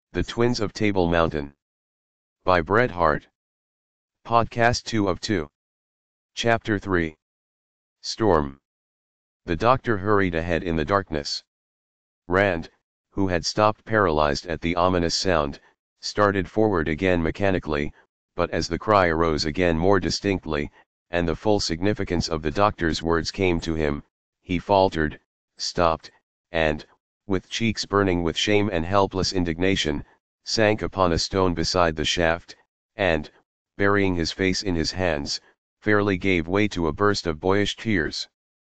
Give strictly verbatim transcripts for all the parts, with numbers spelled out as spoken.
The Twins of Table Mountain. By Bret Harte. Podcast two of two. Chapter three. Storm. The doctor hurried ahead in the darkness. Rand, who had stopped paralyzed at the ominous sound, started forward again mechanically, but as the cry arose again more distinctly, and the full significance of the doctor's words came to him, he faltered, stopped, and, with cheeks burning with shame and helpless indignation, sank upon a stone beside the shaft, and, burying his face in his hands, fairly gave way to a burst of boyish tears.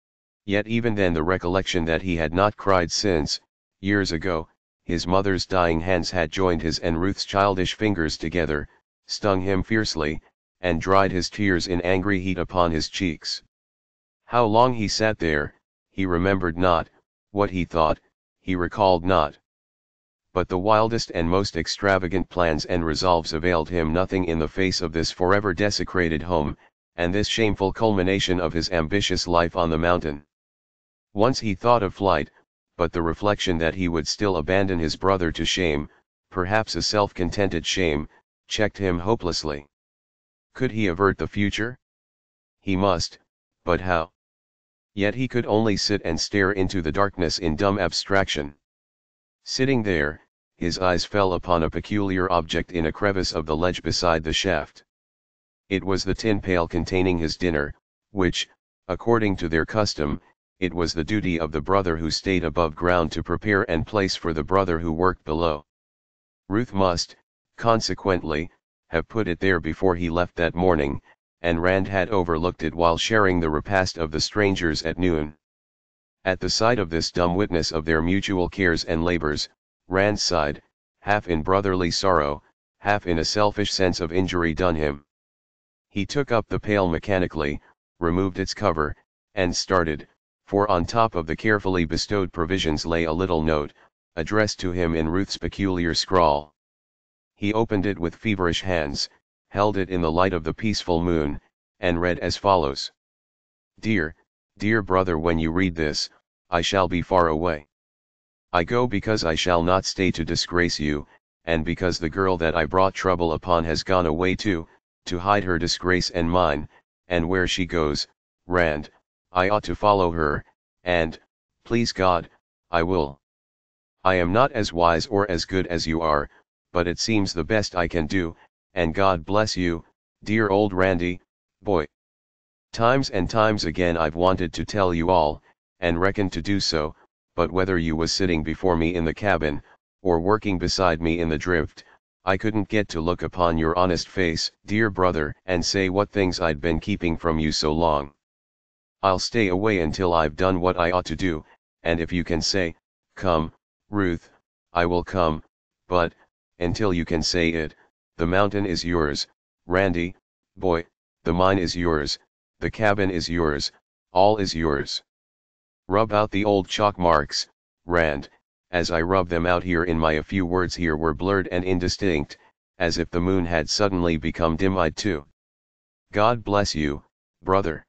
Yet even then the recollection that he had not cried since, years ago, his mother's dying hands had joined his and Ruth's childish fingers together, stung him fiercely, and dried his tears in angry heat upon his cheeks. How long he sat there, he remembered not, what he thought, he recalled not. But the wildest and most extravagant plans and resolves availed him nothing in the face of this forever desecrated home, and this shameful culmination of his ambitious life on the mountain. Once he thought of flight, but the reflection that he would still abandon his brother to shame, perhaps a self-contented shame, checked him hopelessly. Could he avert the future? He must, but how? Yet he could only sit and stare into the darkness in dumb abstraction. Sitting there, his eyes fell upon a peculiar object in a crevice of the ledge beside the shaft. It was the tin pail containing his dinner, which, according to their custom, it was the duty of the brother who stayed above ground to prepare and place for the brother who worked below. Ruth must, consequently, have put it there before he left that morning, and Rand had overlooked it while sharing the repast of the strangers at noon. At the sight of this dumb witness of their mutual cares and labors, Rand sighed, half in brotherly sorrow, half in a selfish sense of injury done him. He took up the pail mechanically, removed its cover, and started, for on top of the carefully bestowed provisions lay a little note, addressed to him in Ruth's peculiar scrawl. He opened it with feverish hands, held it in the light of the peaceful moon, and read as follows. Dear, dear brother, when you read this, I shall be far away. I go because I shall not stay to disgrace you, and because the girl that I brought trouble upon has gone away too, to hide her disgrace and mine, and where she goes, Rand, I ought to follow her, and, please God, I will. I am not as wise or as good as you are, but it seems the best I can do, and God bless you, dear old Randy, boy. Times and times again I've wanted to tell you all, and reckoned to do so, but whether you was sitting before me in the cabin, or working beside me in the drift, I couldn't get to look upon your honest face, dear brother, and say what things I'd been keeping from you so long. I'll stay away until I've done what I ought to do, and if you can say, come, Ruth, I will come, but, until you can say it, the mountain is yours, Randy, boy, the mine is yours, the cabin is yours, all is yours. Rub out the old chalk marks, Rand. As I rub them out here in my a few words here were blurred and indistinct, as if the moon had suddenly become dim-eyed too. God bless you, brother.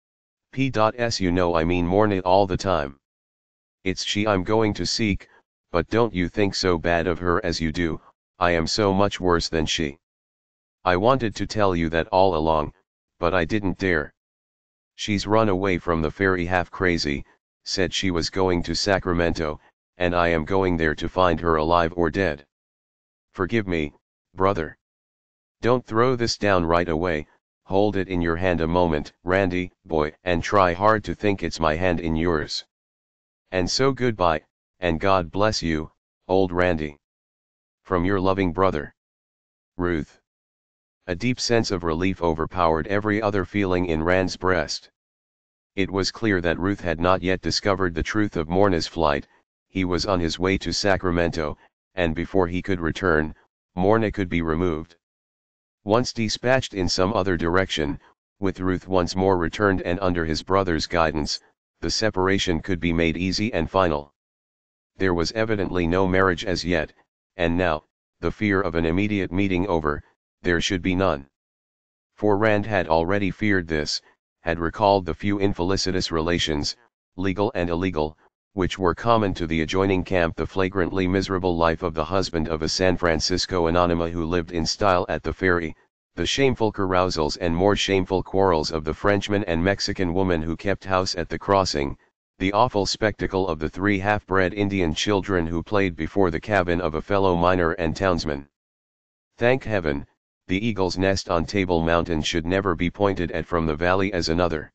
P S You know I mean mourn it all the time. It's she I'm going to seek, but don't you think so bad of her as you do, I am so much worse than she. I wanted to tell you that all along, but I didn't dare. She's run away from the ferry half crazy, said she was going to Sacramento, and I am going there to find her alive or dead. Forgive me, brother. Don't throw this down right away, hold it in your hand a moment, Randy, boy, and try hard to think it's my hand in yours. And so goodbye, and God bless you, old Randy. From your loving brother, Ruth. A deep sense of relief overpowered every other feeling in Rand's breast. It was clear that Ruth had not yet discovered the truth of Morna's flight. He was on his way to Sacramento, and before he could return, Morna could be removed. Once dispatched in some other direction, with Ruth once more returned and under his brother's guidance, the separation could be made easy and final. There was evidently no marriage as yet, and now, the fear of an immediate meeting over, there should be none. For Rand had already feared this, had recalled the few infelicitous relations, legal and illegal, which were common to the adjoining camp, the flagrantly miserable life of the husband of a San Francisco anonymous who lived in style at the ferry, the shameful carousals and more shameful quarrels of the Frenchman and Mexican woman who kept house at the crossing, the awful spectacle of the three half-bred Indian children who played before the cabin of a fellow miner and townsman. Thank heaven, the eagle's nest on Table Mountain should never be pointed at from the valley as another.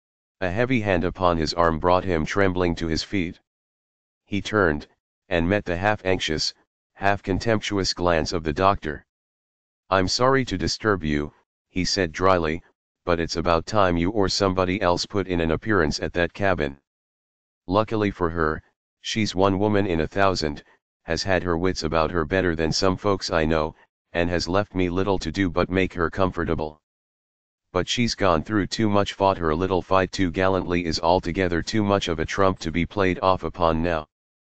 A heavy hand upon his arm brought him trembling to his feet. He turned, and met the half-anxious, half-contemptuous glance of the doctor. "I'm sorry to disturb you," he said dryly, "but it's about time you or somebody else put in an appearance at that cabin. Luckily for her, she's one woman in a thousand, has had her wits about her better than some folks I know, and has left me little to do but make her comfortable. But she's gone through too much, fought her little fight too gallantly, is altogether too much of a trump to be played off upon now.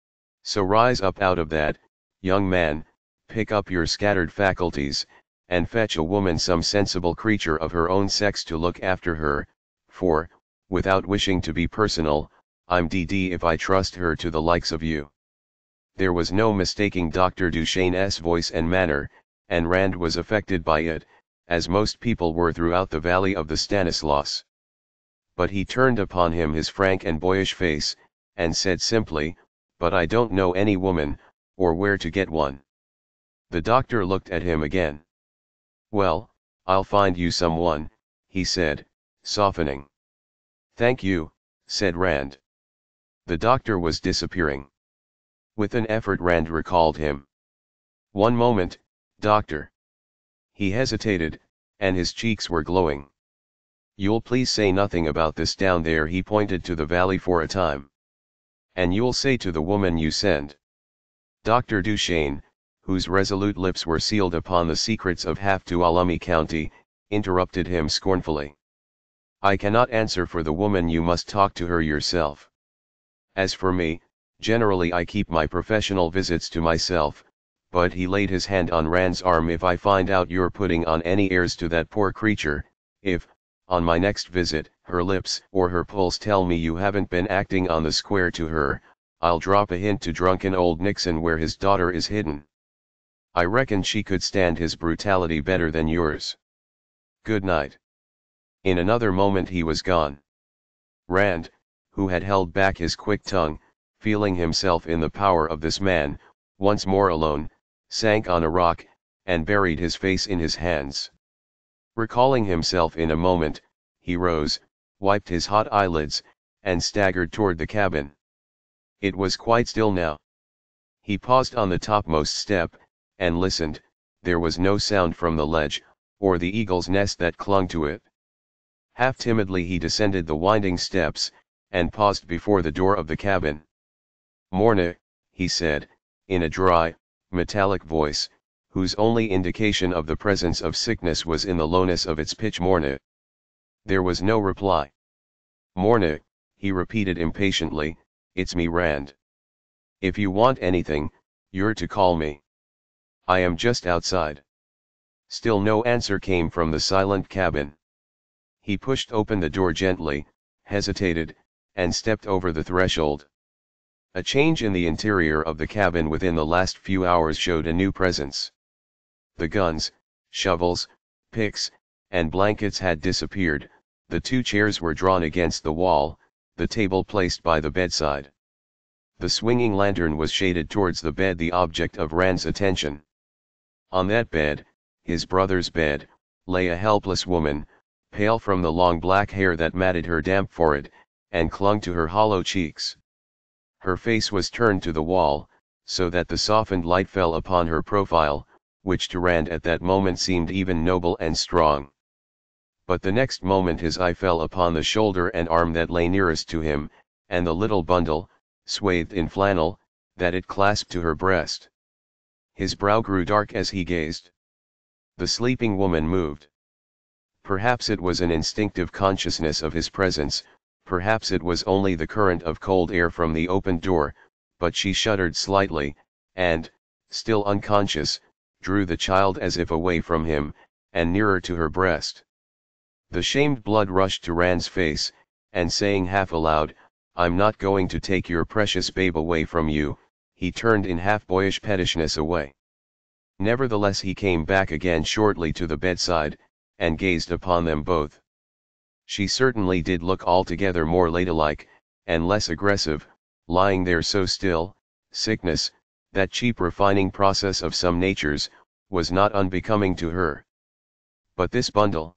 So rise up out of that, young man, pick up your scattered faculties, and fetch a woman, some sensible creature of her own sex, to look after her, for, without wishing to be personal, I'm d d if I trust her to the likes of you." There was no mistaking Doctor Duchesne's voice and manner, and Rand was affected by it, as most people were throughout the valley of the Stanislaus. But he turned upon him his frank and boyish face, and said simply, "But I don't know any woman, or where to get one." The doctor looked at him again. "Well, I'll find you some one," he said, softening. "Thank you," said Rand. The doctor was disappearing. With an effort Rand recalled him. "One moment, doctor." He hesitated, and his cheeks were glowing. "You'll please say nothing about this down there," he pointed to the valley for a time. "And you'll say to the woman you send." Doctor Duchesne, whose resolute lips were sealed upon the secrets of half Tuolumne County, interrupted him scornfully. "I cannot answer for the woman, you must talk to her yourself. As for me, generally I keep my professional visits to myself, but," he laid his hand on Rand's arm, "if I find out you're putting on any airs to that poor creature, if, on my next visit, her lips or her pulse tell me you haven't been acting on the square to her, I'll drop a hint to drunken old Nixon where his daughter is hidden. I reckon she could stand his brutality better than yours. Good night." In another moment he was gone. Rand, who had held back his quick tongue, feeling himself in the power of this man, once more alone, sank on a rock, and buried his face in his hands. Recalling himself in a moment, he rose, wiped his hot eyelids, and staggered toward the cabin. It was quite still now. He paused on the topmost step, and listened. There was no sound from the ledge, or the eagle's nest that clung to it. Half timidly he descended the winding steps, and paused before the door of the cabin. "Morna," he said, in a dry, metallic voice, whose only indication of the presence of sickness was in the lowness of its pitch. "Morna." There was no reply. "Morna," he repeated impatiently, "it's me, Rand. If you want anything, you're to call me. I am just outside." Still no answer came from the silent cabin. He pushed open the door gently, hesitated, and stepped over the threshold. A change in the interior of the cabin within the last few hours showed a new presence. The guns, shovels, picks, and blankets had disappeared, the two chairs were drawn against the wall, the table placed by the bedside. The swinging lantern was shaded towards the bed, the object of Rand's attention. On that bed, his brother's bed, lay a helpless woman, pale from the long black hair that matted her damp forehead, and clung to her hollow cheeks. Her face was turned to the wall, so that the softened light fell upon her profile, which to Rand at that moment seemed even noble and strong. But the next moment his eye fell upon the shoulder and arm that lay nearest to him, and the little bundle, swathed in flannel, that it clasped to her breast. His brow grew dark as he gazed. The sleeping woman moved. Perhaps it was an instinctive consciousness of his presence, perhaps it was only the current of cold air from the opened door, but she shuddered slightly, and, still unconscious, drew the child as if away from him, and nearer to her breast. The shamed blood rushed to Rand's face, and saying half aloud, I'm not going to take your precious babe away from you," he turned in half-boyish pettishness away. Nevertheless he came back again shortly to the bedside, and gazed upon them both. She certainly did look altogether more ladylike, and less aggressive, lying there so still. Sickness, that cheap refining process of some natures, was not unbecoming to her. But this bundle?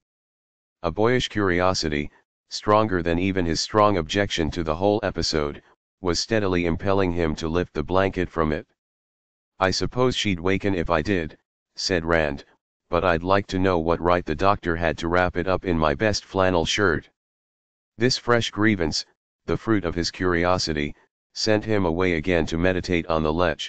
A boyish curiosity, stronger than even his strong objection to the whole episode, was steadily impelling him to lift the blanket from it. "I suppose she'd waken if I did," said Rand, "but I'd like to know what right the doctor had to wrap it up in my best flannel shirt." This fresh grievance, the fruit of his curiosity, sent him away again to meditate on the lech.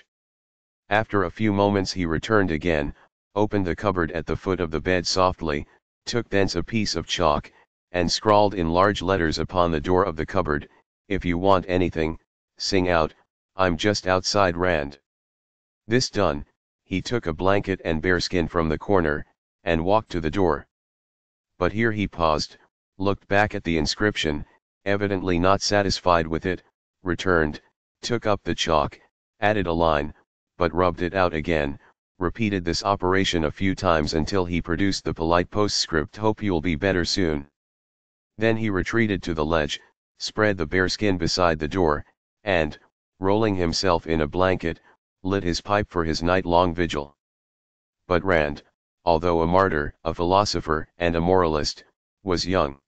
After a few moments he returned again, opened the cupboard at the foot of the bed softly, took thence a piece of chalk, and scrawled in large letters upon the door of the cupboard, "If you want anything, sing out, I'm just outside Rand." This done, he took a blanket and bearskin from the corner, and walked to the door. But here he paused, looked back at the inscription, evidently not satisfied with it, returned, took up the chalk, added a line, but rubbed it out again, repeated this operation a few times until he produced the polite postscript, "Hope you'll be better soon." Then he retreated to the ledge, spread the bearskin beside the door, and, rolling himself in a blanket, lit his pipe for his night-long vigil. But Rand, although a martyr, a philosopher, and a moralist, was young.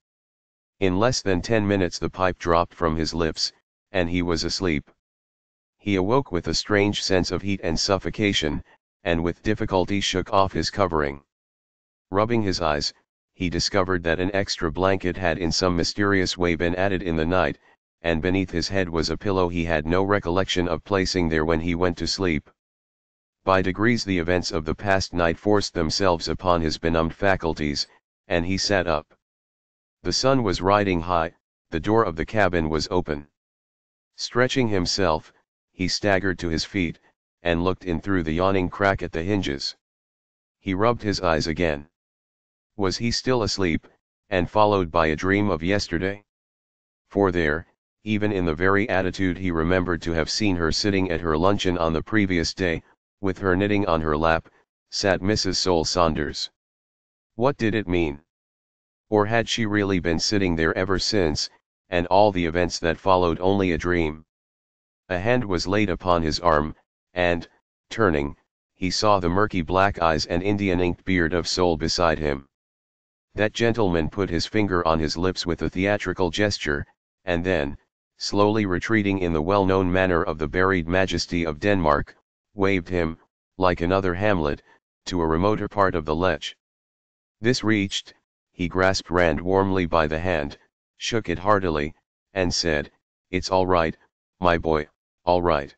In less than ten minutes the pipe dropped from his lips, and he was asleep. He awoke with a strange sense of heat and suffocation, and with difficulty shook off his covering. Rubbing his eyes, he discovered that an extra blanket had in some mysterious way been added in the night, and beneath his head was a pillow he had no recollection of placing there when he went to sleep. By degrees the events of the past night forced themselves upon his benumbed faculties, and he sat up. The sun was riding high, the door of the cabin was open. Stretching himself, he staggered to his feet, and looked in through the yawning crack at the hinges. He rubbed his eyes again. Was he still asleep, and followed by a dream of yesterday? For there, even in the very attitude he remembered to have seen her sitting at her luncheon on the previous day, with her knitting on her lap, sat Missus Soul Saunders. What did it mean? Or had she really been sitting there ever since, and all the events that followed only a dream? A hand was laid upon his arm, and, turning, he saw the murky black eyes and Indian-inked beard of Soul beside him. That gentleman put his finger on his lips with a theatrical gesture, and then, slowly retreating in the well-known manner of the buried majesty of Denmark, waved him, like another Hamlet, to a remoter part of the lech. This reached, he grasped Rand warmly by the hand, shook it heartily, and said, "It's all right, my boy, all right."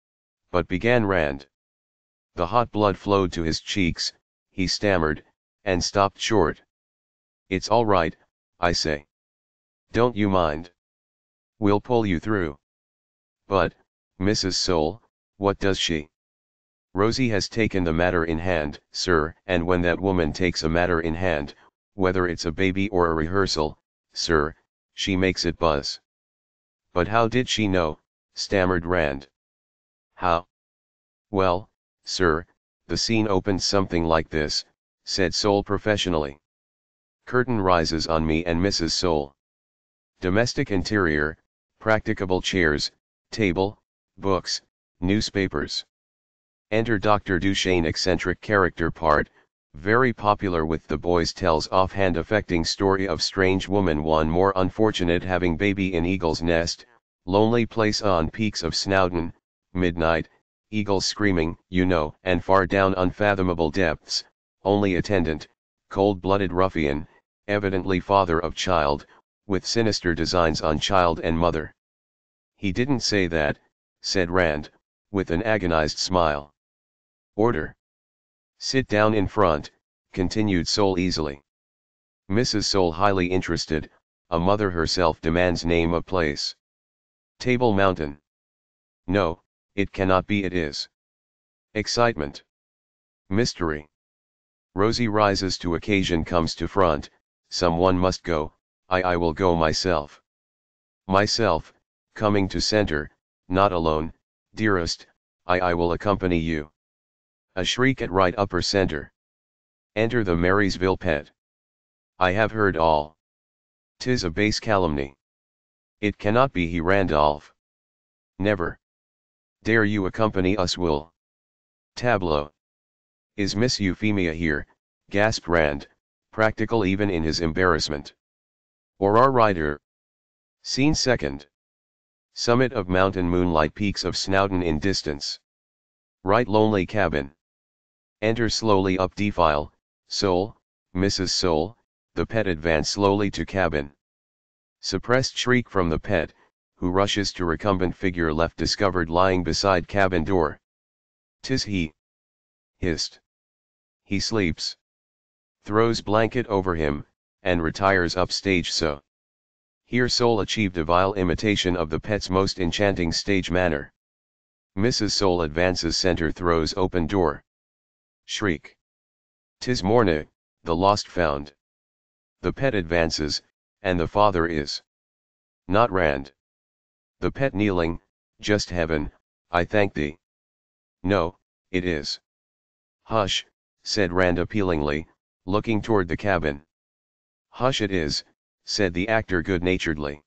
But began Rand. The hot blood flowed to his cheeks, he stammered, and stopped short. "It's all right, I say. Don't you mind. We'll pull you through." "But, Missus Soul, what does she?" "Rosie has taken the matter in hand, sir, and when that woman takes a matter in hand, whether it's a baby or a rehearsal, sir, she makes it buzz." "But how did she know?" stammered Rand. "How? Well, sir, the scene opens something like this," said Soul professionally. "Curtain rises on me and Missus Soul. Domestic interior, practicable chairs, table, books, newspapers. Enter Doctor Duchesne, eccentric character part, very popular with the boys, tells offhand affecting story of strange woman one more unfortunate having baby in eagle's nest, lonely place on peaks of Snowdon, midnight, eagles screaming, you know, and far down unfathomable depths, only attendant, cold-blooded ruffian, evidently father of child, with sinister designs on child and mother." "He didn't say that," said Rand, with an agonized smile. "Order. Sit down in front," continued Soul easily. "Missus Soul highly interested, a mother herself demands name of place." "Table Mountain." "No, it cannot be, it is." "Excitement." "Mystery." Rosie rises to occasion, comes to front, someone must go, I I will go myself. "Myself," coming to center, not alone, dearest, I I will accompany you. A shriek at right upper center. Enter the Marysville pet. I have heard all. 'Tis a base calumny. It cannot be he Randolph. Never. Dare you accompany us, Will? Tableau. Is Miss Euphemia here? Gasped Rand, practical even in his embarrassment. Or our rider? Scene second. Summit of mountain, moonlight, peaks of Snowdon in distance. Right lonely cabin. Enter slowly up defile, Soul, Missus Soul, the pet advance slowly to cabin. Suppressed shriek from the pet, who rushes to recumbent figure left discovered lying beside cabin door. 'Tis he. Hissed. He sleeps. Throws blanket over him, and retires upstage so. Here Soul achieved a vile imitation of the pet's most enchanting stage manner. Missus Soul advances center, throws open door. Shriek. 'Tis Morna, the lost found. The pet advances, and the father is not Rand. The pet kneeling, just heaven, I thank thee. No, it is. Hush, said Rand appealingly, looking toward the cabin. Hush it is, said the actor good-naturedly.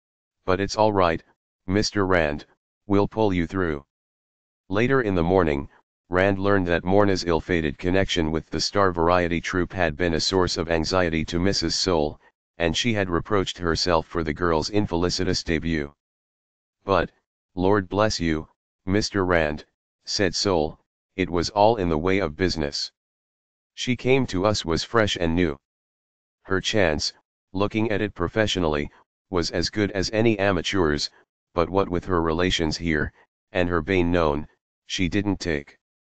But it's all right, Mister Rand, we'll pull you through. Later in the morning, Rand learned that Morna's ill-fated connection with the star variety troupe had been a source of anxiety to Missus Soul, and she had reproached herself for the girl's infelicitous debut. But, Lord bless you, Mister Rand, said Soul, it was all in the way of business. She came to us was fresh and new. Her chance, looking at it professionally, was as good as any amateur's, but what with her relations here, and her bane known, she didn't take.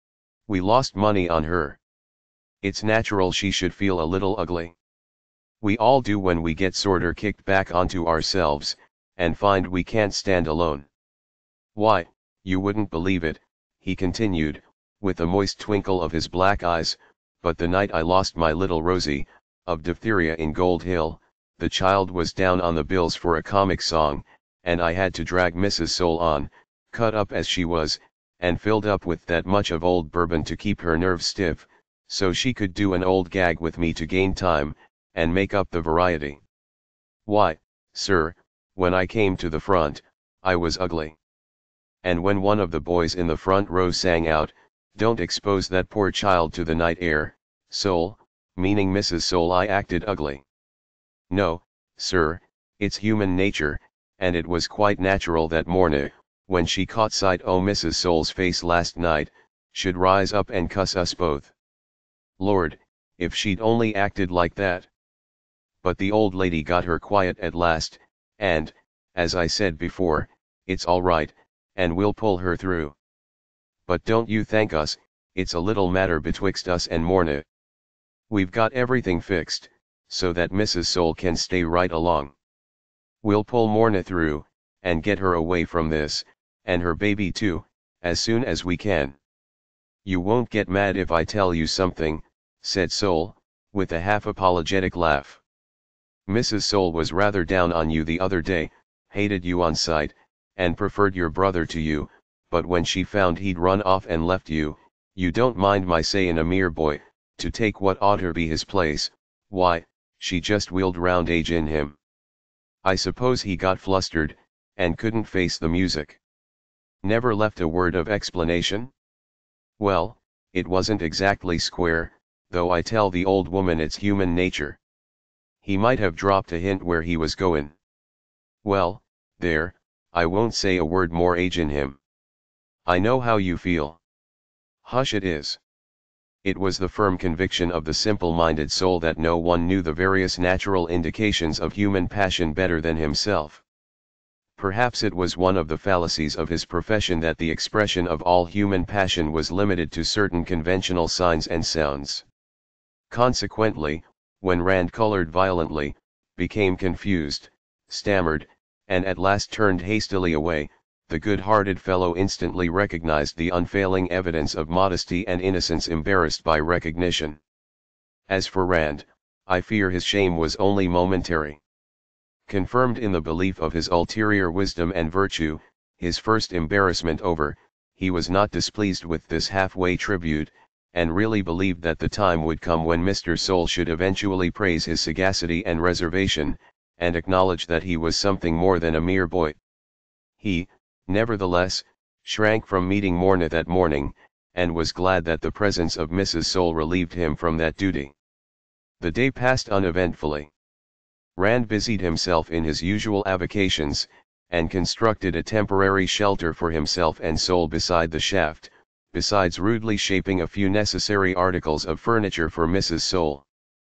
We lost money on her. It's natural she should feel a little ugly. We all do when we get sorter kicked back onto ourselves, and find we can't stand alone. Why, you wouldn't believe it, he continued, with a moist twinkle of his black eyes, but the night I lost my little Rosie, of diphtheria in Gold Hill, the child was down on the bills for a comic song, and I had to drag Missus Soul on, cut up as she was, and filled up with that much of old bourbon to keep her nerves stiff, so she could do an old gag with me to gain time, and make up the variety. Why, sir, when I came to the front, I was ugly. And when one of the boys in the front row sang out, "Don't expose that poor child to the night air, Soul," meaning Missus Soul, I acted ugly. No, sir, it's human nature, and it was quite natural that Morna, when she caught sight o' Missus Soul's face last night, should rise up and cuss us both. Lord, if she'd only acted like that. But the old lady got her quiet at last, and, as I said before, it's all right, and we'll pull her through. But don't you thank us, it's a little matter betwixt us and Morna. We've got everything fixed, so that Missus Soul can stay right along. We'll pull Morna through, and get her away from this, and her baby too, as soon as we can. You won't get mad if I tell you something, said Soul, with a half-apologetic laugh. Missus Soul was rather down on you the other day, hated you on sight, and preferred your brother to you, but when she found he'd run off and left you, you don't mind my sayin' a mere boy, to take what oughter be his place, why, she just wheeled round age in him. I suppose he got flustered, and couldn't face the music. Never left a word of explanation? Well, it wasn't exactly square, though I tell the old woman it's human nature. He might have dropped a hint where he was goin'. Well, there, I won't say a word more age in him. I know how you feel. Hush it is. It was the firm conviction of the simple-minded Soul that no one knew the various natural indications of human passion better than himself. Perhaps it was one of the fallacies of his profession that the expression of all human passion was limited to certain conventional signs and sounds. Consequently, when Rand colored violently, became confused, stammered, and at last turned hastily away, the good-hearted fellow instantly recognized the unfailing evidence of modesty and innocence embarrassed by recognition. As for Rand, I fear his shame was only momentary. Confirmed in the belief of his ulterior wisdom and virtue, his first embarrassment over, he was not displeased with this halfway tribute, and really believed that the time would come when Mister Soul should eventually praise his sagacity and reservation, and acknowledge that he was something more than a mere boy. He, nevertheless, shrank from meeting Morna that morning, and was glad that the presence of Missus Soul relieved him from that duty. The day passed uneventfully. Rand busied himself in his usual avocations, and constructed a temporary shelter for himself and Soul beside the shaft, besides rudely shaping a few necessary articles of furniture for Missus Soul.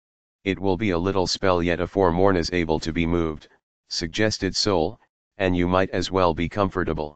"It will be a little spell yet afore Morna's able to be moved," suggested Soul, "and you might as well be comfortable."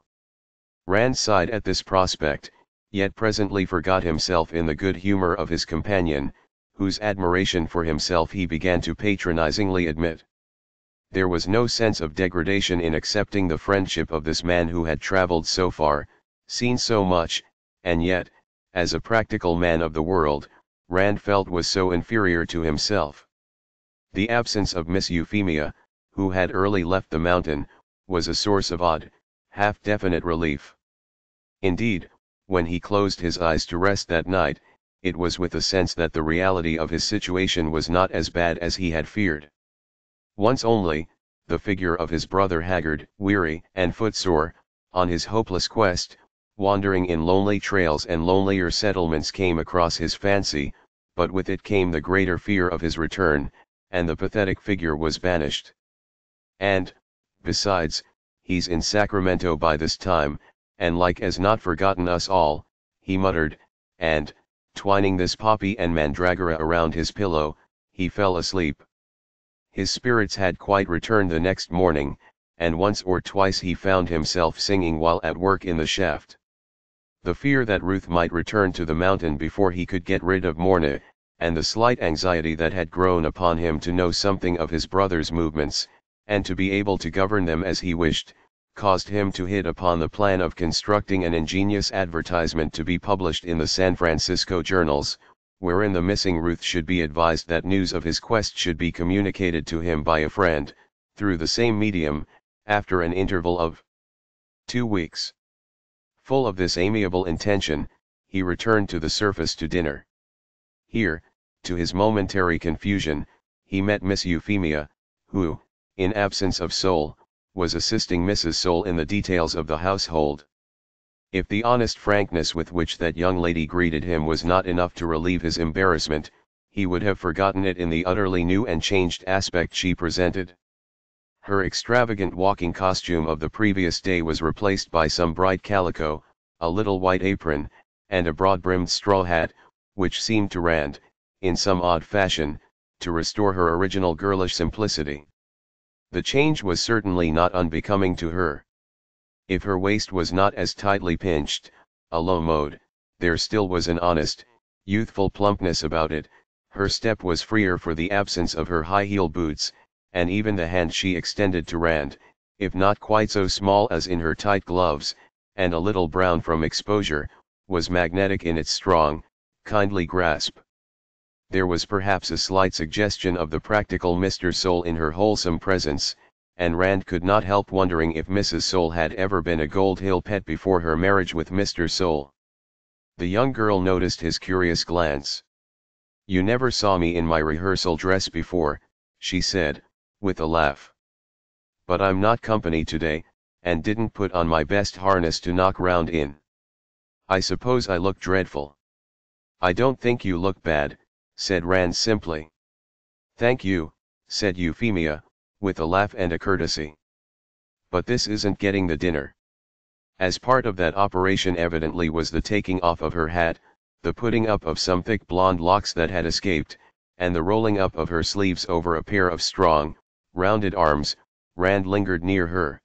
Rand sighed at this prospect, yet presently forgot himself in the good humor of his companion, whose admiration for himself he began to patronizingly admit. There was no sense of degradation in accepting the friendship of this man who had traveled so far, seen so much, and yet, as a practical man of the world, Rand felt was so inferior to himself. The absence of Miss Euphemia, who had early left the mountain, was a source of odd, half-definite relief. Indeed, when he closed his eyes to rest that night, it was with a sense that the reality of his situation was not as bad as he had feared. Once only, the figure of his brother haggard, weary, and footsore, on his hopeless quest, wandering in lonely trails and lonelier settlements came across his fancy, but with it came the greater fear of his return, and the pathetic figure was banished. "And, besides, he's in Sacramento by this time, and like as not forgotten us all," he muttered, and, twining this poppy and mandragora around his pillow, he fell asleep. His spirits had quite returned the next morning, and once or twice he found himself singing while at work in the shaft. The fear that Ruth might return to the mountain before he could get rid of Morna, and the slight anxiety that had grown upon him to know something of his brother's movements, and to be able to govern them as he wished, caused him to hit upon the plan of constructing an ingenious advertisement to be published in the San Francisco journals, wherein the missing Ruth should be advised that news of his quest should be communicated to him by a friend, through the same medium, after an interval of two weeks. Full of this amiable intention, he returned to the surface to dinner. Here, to his momentary confusion, he met Miss Euphemia, who, in absence of Soul, was assisting Missus Soul in the details of the household. If the honest frankness with which that young lady greeted him was not enough to relieve his embarrassment, he would have forgotten it in the utterly new and changed aspect she presented. Her extravagant walking costume of the previous day was replaced by some bright calico, a little white apron, and a broad-brimmed straw hat, which seemed to Rand, in some odd fashion, to restore her original girlish simplicity. The change was certainly not unbecoming to her. If her waist was not as tightly pinched, a low mode, there still was an honest, youthful plumpness about it. Her step was freer for the absence of her high-heel boots, and even the hand she extended to Rand, if not quite so small as in her tight gloves, and a little brown from exposure, was magnetic in its strong, kindly grasp. There was perhaps a slight suggestion of the practical Mister Soul in her wholesome presence, and Rand could not help wondering if Missus Soul had ever been a Gold Hill pet before her marriage with Mister Soul. The young girl noticed his curious glance. "You never saw me in my rehearsal dress before," she said, with a laugh. "But I'm not company today, and didn't put on my best harness to knock round in. I suppose I look dreadful." "I don't think you look bad," said Rand simply. "Thank you," said Euphemia, with a laugh and a courtesy. "But this isn't getting the dinner." As part of that operation evidently was the taking off of her hat, the putting up of some thick blonde locks that had escaped, and the rolling up of her sleeves over a pair of strong, rounded arms. Rand lingered near her.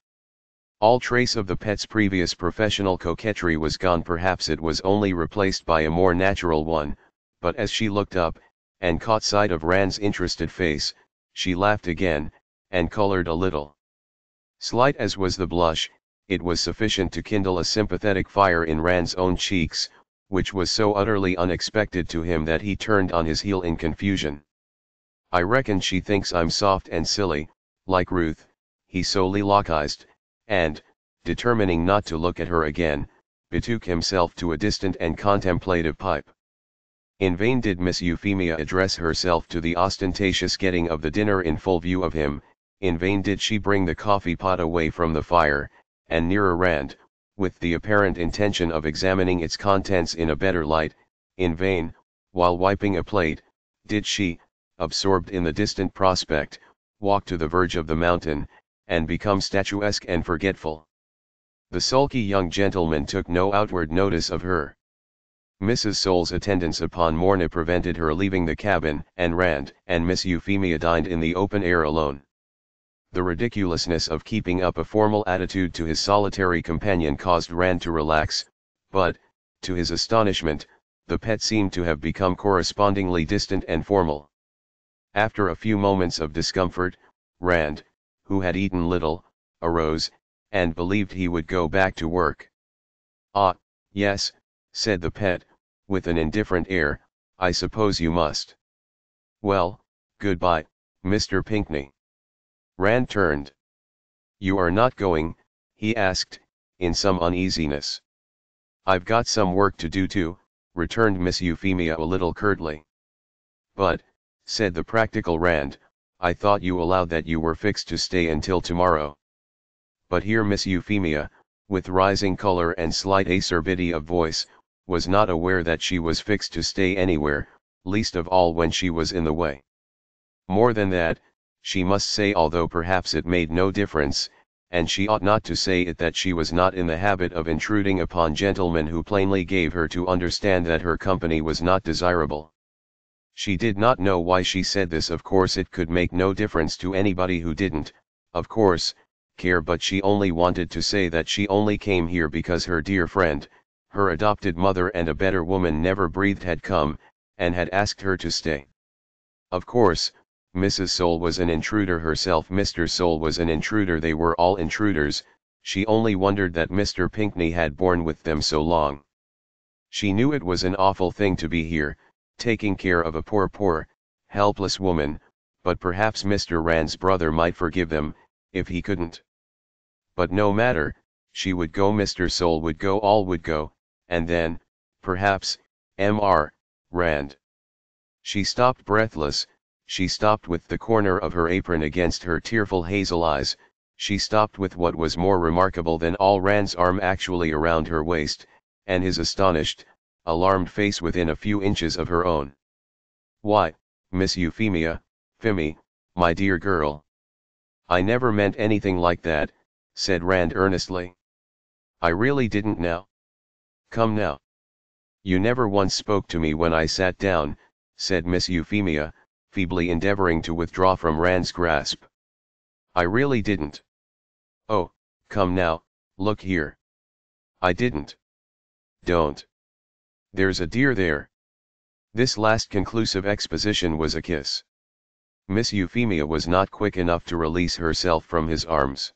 All trace of the pet's previous professional coquetry was gone. Perhaps it was only replaced by a more natural one, but as she looked up, and caught sight of Rand's interested face, she laughed again, and colored a little. Slight as was the blush, it was sufficient to kindle a sympathetic fire in Rand's own cheeks, which was so utterly unexpected to him that he turned on his heel in confusion. "I reckon she thinks I'm soft and silly," Like Ruth, he soliloquized, and, determining not to look at her again, betook himself to a distant and contemplative pipe. In vain did Miss Euphemia address herself to the ostentatious getting of the dinner in full view of him, in vain did she bring the coffee pot away from the fire, and nearer Rand, with the apparent intention of examining its contents in a better light. In vain, while wiping a plate, did she, absorbed in the distant prospect, walk to the verge of the mountain, and become statuesque and forgetful. The sulky young gentleman took no outward notice of her. Missus Soul's attendance upon Morna prevented her leaving the cabin, and Rand and Miss Euphemia dined in the open air alone. The ridiculousness of keeping up a formal attitude to his solitary companion caused Rand to relax, but, to his astonishment, the pet seemed to have become correspondingly distant and formal. After a few moments of discomfort, Rand, who had eaten little, arose, and believed he would go back to work. "Ah, yes," said the pet, with an indifferent air, "I suppose you must. Well, goodbye, Mister Pinckney." Rand turned. "You are not going?" he asked, in some uneasiness. "I've got some work to do too," returned Miss Euphemia a little curtly. "But," said the practical Rand, "I thought you allowed that you were fixed to stay until tomorrow." But here Miss Euphemia, with rising color and slight acerbity of voice, was not aware that she was fixed to stay anywhere, least of all when she was in the way. More than that, she must say, although perhaps it made no difference, and she ought not to say it, that she was not in the habit of intruding upon gentlemen who plainly gave her to understand that her company was not desirable. She did not know why she said this. Of course it could make no difference to anybody who didn't, of course, care, but she only wanted to say that she only came here because her dear friend, her adopted mother and a better woman never breathed, had come, and had asked her to stay. Of course, Missus Soul was an intruder herself, Mister Soul was an intruder, they were all intruders. She only wondered that Mister Pinckney had borne with them so long. She knew it was an awful thing to be here, taking care of a poor poor, helpless woman, but perhaps Mister Rand's brother might forgive them, if he couldn't. But no matter, she would go, Mister Soul would go, all would go, and then, perhaps, Mister Rand. She stopped breathless, she stopped with the corner of her apron against her tearful hazel eyes, she stopped with what was more remarkable than all, Rand's arm actually around her waist, and his astonished, alarmed face within a few inches of her own. "Why, Miss Euphemia, Fimmy, my dear girl. I never meant anything like that," said Rand earnestly. "I really didn't now. Come now. You never once spoke to me when I sat down," said Miss Euphemia, feebly endeavoring to withdraw from Rand's grasp. "I really didn't. Oh, come now, look here. I didn't. Don't. There's a dear there." This last conclusive exposition was a kiss. Miss Euphemia was not quick enough to release herself from his arms.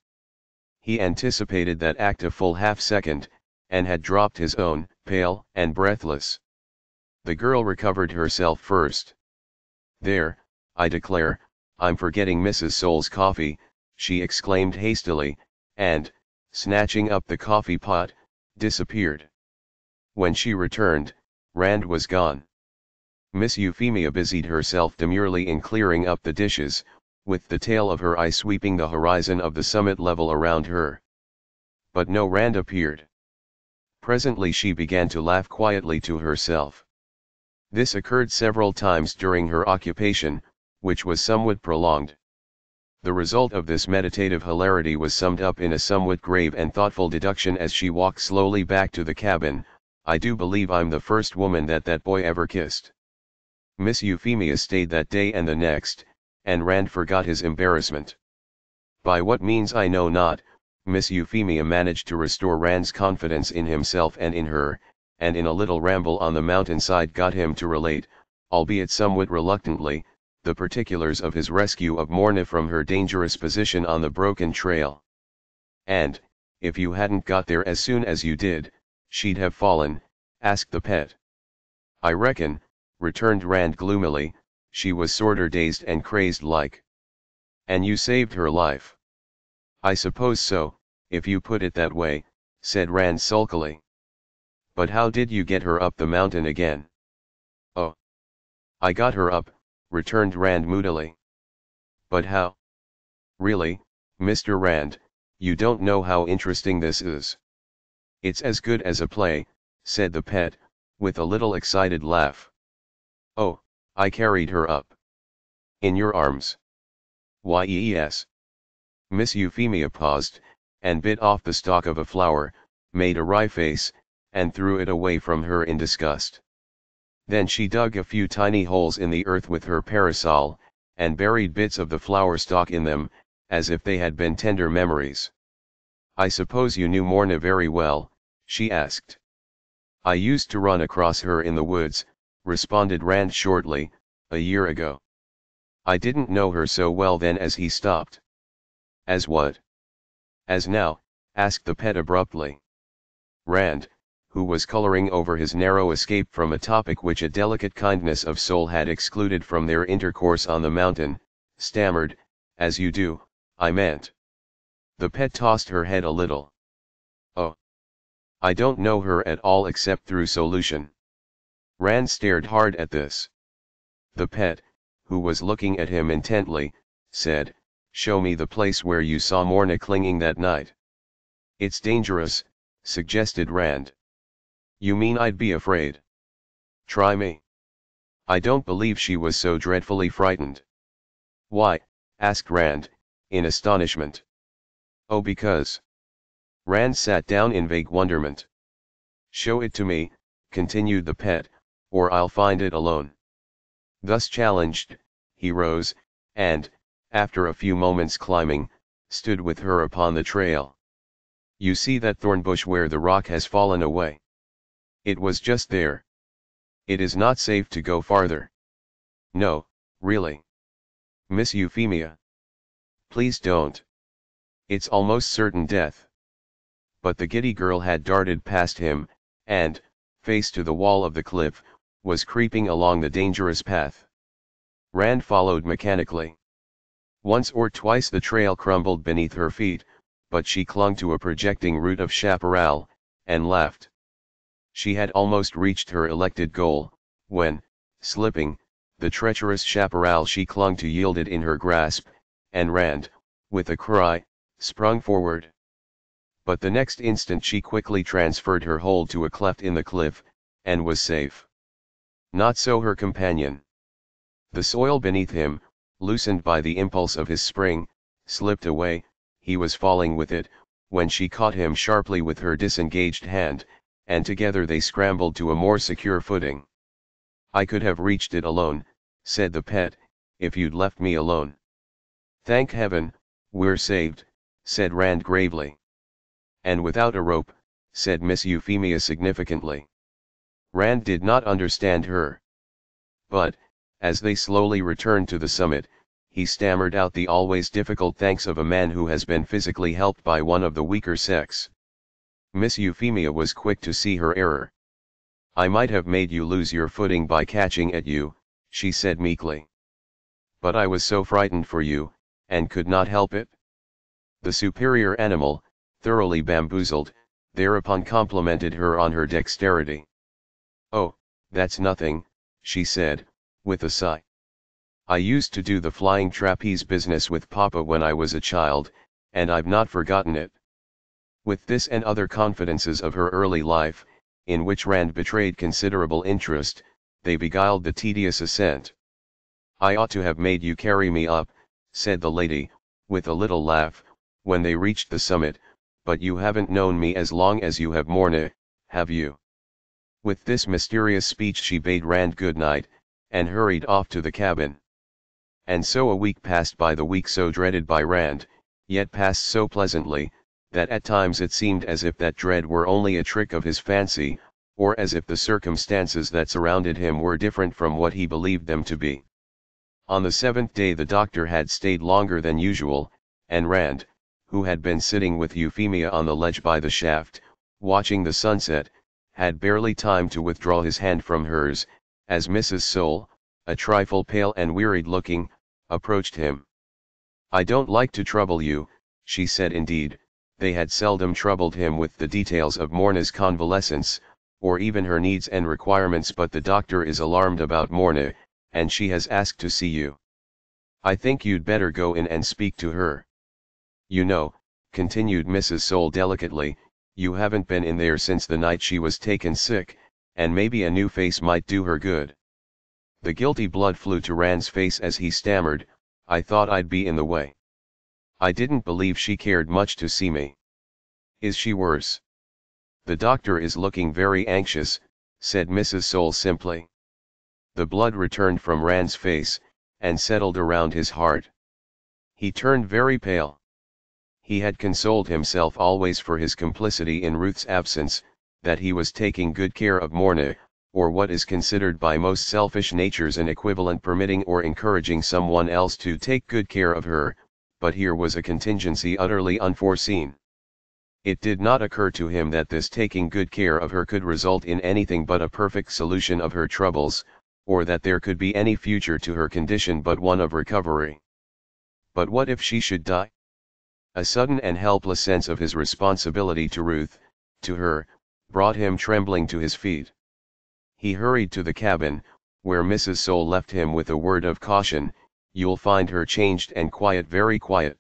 He anticipated that act a full half second, and had dropped his own, pale and breathless. The girl recovered herself first. "There, I declare, I'm forgetting Missus Soul's coffee," she exclaimed hastily, and, snatching up the coffee pot, disappeared. When she returned, Rand was gone. Miss Euphemia busied herself demurely in clearing up the dishes, with the tail of her eye sweeping the horizon of the summit level around her. But no Rand appeared. Presently she began to laugh quietly to herself. This occurred several times during her occupation, which was somewhat prolonged. The result of this meditative hilarity was summed up in a somewhat grave and thoughtful deduction as she walked slowly back to the cabin: "I do believe I'm the first woman that that boy ever kissed." Miss Euphemia stayed that day and the next, and Rand forgot his embarrassment. By what means I know not, Miss Euphemia managed to restore Rand's confidence in himself and in her, and in a little ramble on the mountainside got him to relate, albeit somewhat reluctantly, the particulars of his rescue of Morna from her dangerous position on the broken trail. "And, if you hadn't got there as soon as you did, she'd have fallen?" asked the pet. "I reckon," returned Rand gloomily, "she was sorter dazed and crazed like." And you saved her life. I suppose so, if you put it that way, said Rand sulkily. But how did you get her up the mountain again? Oh. I got her up, returned Rand moodily. But how? Really, Mister Rand, you don't know how interesting this is. It's as good as a play, said the pet, with a little excited laugh. Oh, I carried her up. In your arms. Why yes. Miss Euphemia paused, and bit off the stalk of a flower, made a wry face, and threw it away from her in disgust. Then she dug a few tiny holes in the earth with her parasol, and buried bits of the flower stalk in them, as if they had been tender memories. I suppose you knew Morna very well, she asked. I used to run across her in the woods, responded Rand shortly, a year ago. I didn't know her so well then as he stopped. As what? As now, asked the pet abruptly. Rand, who was coloring over his narrow escape from a topic which a delicate kindness of soul had excluded from their intercourse on the mountain, stammered, as you do, I meant. The pet tossed her head a little. Oh. I don't know her at all except through solution. Rand stared hard at this. The pet, who was looking at him intently, said, show me the place where you saw Morna clinging that night. It's dangerous, suggested Rand. You mean I'd be afraid? Try me. I don't believe she was so dreadfully frightened. Why? Asked Rand, in astonishment. Oh, because. Rand sat down in vague wonderment. Show it to me, continued the pet, or I'll find it alone. Thus challenged, he rose, and, after a few moments climbing, stood with her upon the trail. You see that thorn bush where the rock has fallen away? It was just there. It is not safe to go farther. No, really. Miss Euphemia. Please don't. It's almost certain death. But the giddy girl had darted past him, and, face to the wall of the cliff, was creeping along the dangerous path. Rand followed mechanically. Once or twice the trail crumbled beneath her feet, but she clung to a projecting root of chaparral, and laughed. She had almost reached her elected goal, when, slipping, the treacherous chaparral she clung to yielded in her grasp, and Rand, with a cry, sprung forward. But the next instant she quickly transferred her hold to a cleft in the cliff, and was safe. Not so her companion. The soil beneath him, loosened by the impulse of his spring, slipped away, he was falling with it, when she caught him sharply with her disengaged hand, and together they scrambled to a more secure footing. I could have reached it alone, said the pet, if you'd left me alone. Thank heaven, we're saved, said Rand gravely. And without a rope, said Miss Euphemia significantly. Rand did not understand her. But, as they slowly returned to the summit, he stammered out the always difficult thanks of a man who has been physically helped by one of the weaker sex. Miss Euphemia was quick to see her error. I might have made you lose your footing by catching at you, she said meekly. But I was so frightened for you, and could not help it. The superior animal, thoroughly bamboozled, thereupon complimented her on her dexterity. Oh, that's nothing, she said, with a sigh. I used to do the flying trapeze business with Papa when I was a child, and I've not forgotten it. With this and other confidences of her early life, in which Rand betrayed considerable interest, they beguiled the tedious ascent. I ought to have made you carry me up, said the lady, with a little laugh, when they reached the summit, but you haven't known me as long as you have Morna, have you? With this mysterious speech she bade Rand good night, and hurried off to the cabin. And so a week passed by, the week so dreaded by Rand, yet passed so pleasantly, that at times it seemed as if that dread were only a trick of his fancy, or as if the circumstances that surrounded him were different from what he believed them to be. On the seventh day the doctor had stayed longer than usual, and Rand, who had been sitting with Euphemia on the ledge by the shaft, watching the sunset, had barely time to withdraw his hand from hers, as Missus Soule, a trifle pale and wearied looking, approached him. "I don't like to trouble you," she said. Indeed, they had seldom troubled him with the details of Morna's convalescence, or even her needs and requirements, but the doctor is alarmed about Morna, and she has asked to see you. "I think you'd better go in and speak to her. You know," continued Missus Soul delicately, "you haven't been in there since the night she was taken sick, and maybe a new face might do her good." The guilty blood flew to Rand's face as he stammered, "I thought I'd be in the way. I didn't believe she cared much to see me." "Is she worse?" "The doctor is looking very anxious," said Missus Soul simply. The blood returned from Rand's face, and settled around his heart. He turned very pale. He had consoled himself always for his complicity in Ruth's absence, that he was taking good care of Morna, or what is considered by most selfish natures an equivalent permitting or encouraging someone else to take good care of her, but here was a contingency utterly unforeseen. It did not occur to him that this taking good care of her could result in anything but a perfect solution of her troubles, or that there could be any future to her condition but one of recovery. But what if she should die? A sudden and helpless sense of his responsibility to Ruth, to her, brought him trembling to his feet. He hurried to the cabin, where Missus Soul left him with a word of caution, "You'll find her changed and quiet, very quiet.